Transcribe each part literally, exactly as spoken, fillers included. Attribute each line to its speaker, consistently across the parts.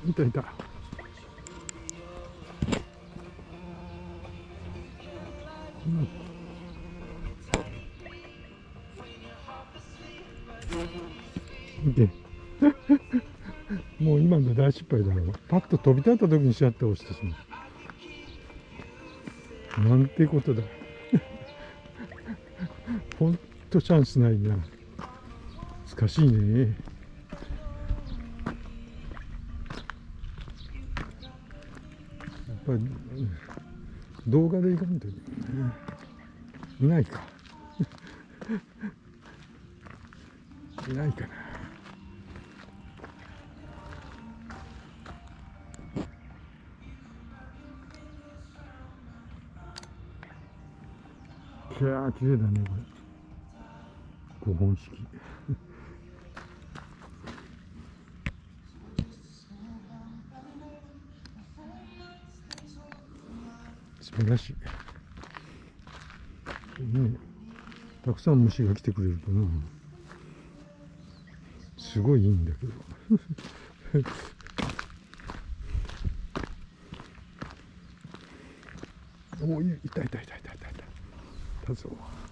Speaker 1: いたいた。見てもう今の大失敗だろう。パッと飛び立った時にシャッターを押してしまう。なんてことだ。ほんとチャンスないな。難しいね。やっぱり動画でいかんといけないね。いないか。いないかな。いやー、綺麗だね、これ。ごほん式。素晴らしい。ね、たくさん虫が来てくれるとね、すごいいいんだけど。おお、いたいたいたいたいたいた。いたぞ。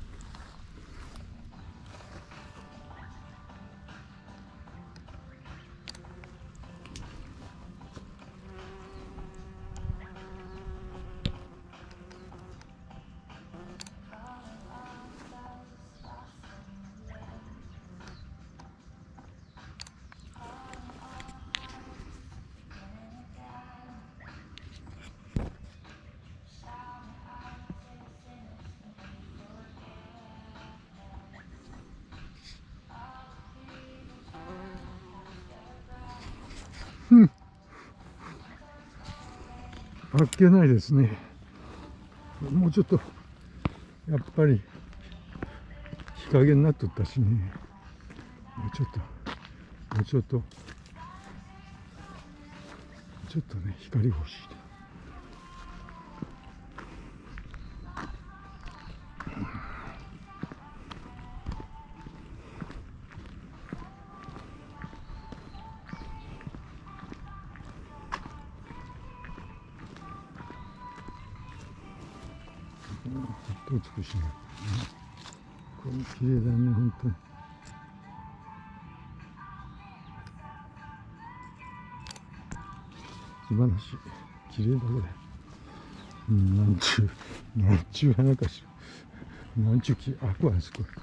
Speaker 1: うん。あっけないですね。もうちょっとやっぱり日陰になっとったしね。もうちょっともうちょっとちょっとね、光欲しい。本当美しいね。これ綺麗だね、本当に。素晴らしい。綺麗だこれ。うん、なんちゅう、なんちゅう花かしら。なんちゅう木、あ、これ、すごい。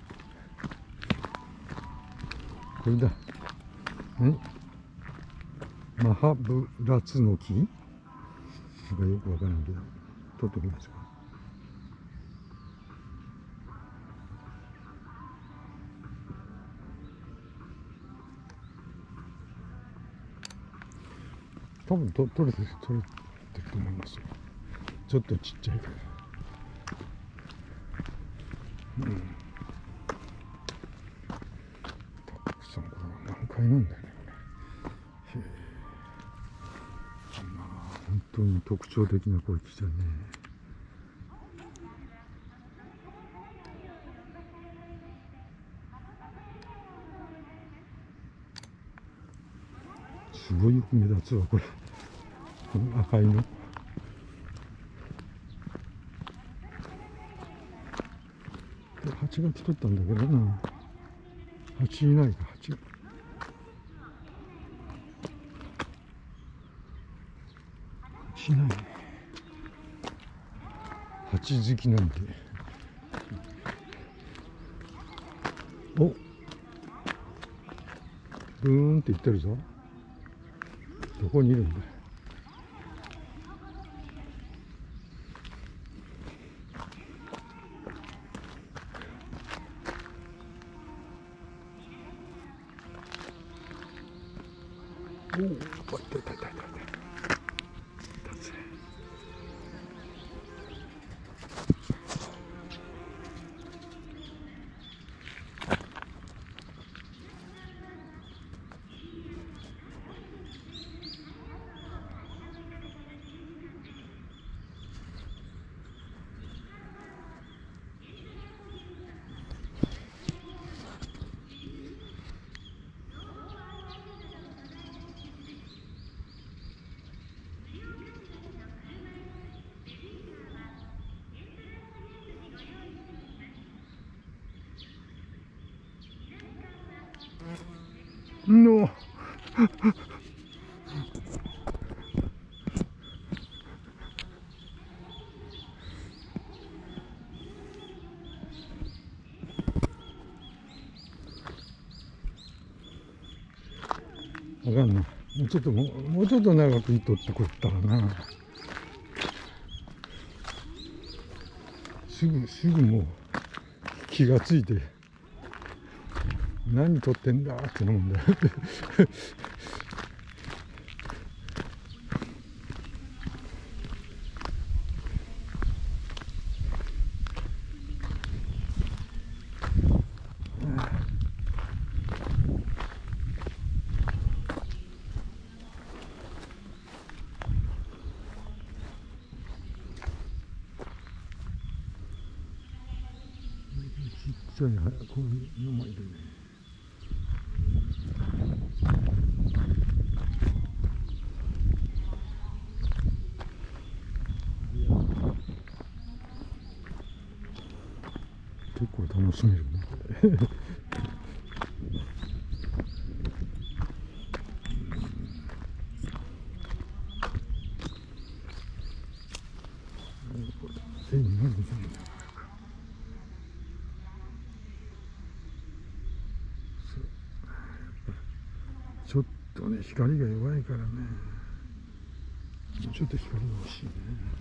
Speaker 1: これだ。何？マハブラツの木？なんかよくわからんけど、取ってきます。多分と取れてる、取れてると思いますよ。ちょっとちっちゃいから。うん。たくさん、これは何階なんだよね、これ。へえ。まあ、本当に特徴的な小池だね。すごいよく目立つわ、これ。この赤いの。蜂が来とったんだけどな。蜂いないか、蜂が。蜂いないね。蜂好きなんで。お、ブーンって言ってるぞ。どこにいるんだ。おお、いたいたいたいたいた。 のあかんな。もうちょっともう、もうちょっと長くいとってこったらな。すぐ、すぐもう気がついて、何撮ってんだって思うんだよ。ちっちゃい、こういうのもいるね。結構楽しめるね、これ。え、何何ちょっとね、光が弱いからね。ちょっと光が欲しいね。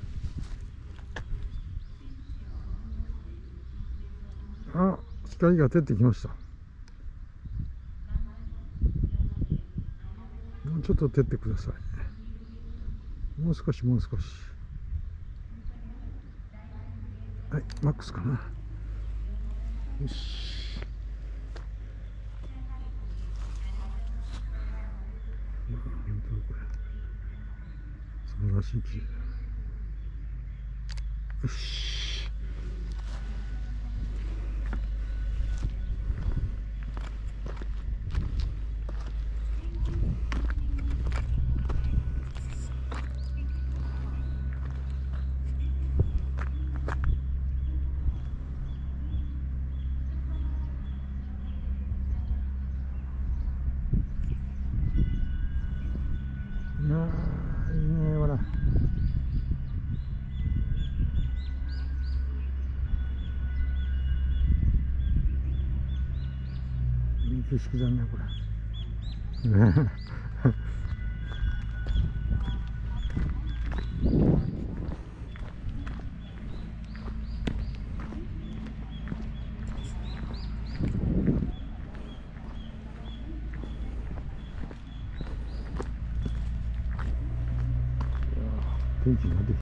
Speaker 1: あ、光が照ってきました。もうちょっと照ってください。もう少し、もう少し。はい、マックスかな。よし。まあ、本当これ。素晴らしい綺麗だ。よし。ああ、いいね、ほら。いい景色だね、これ。天気が出てきた。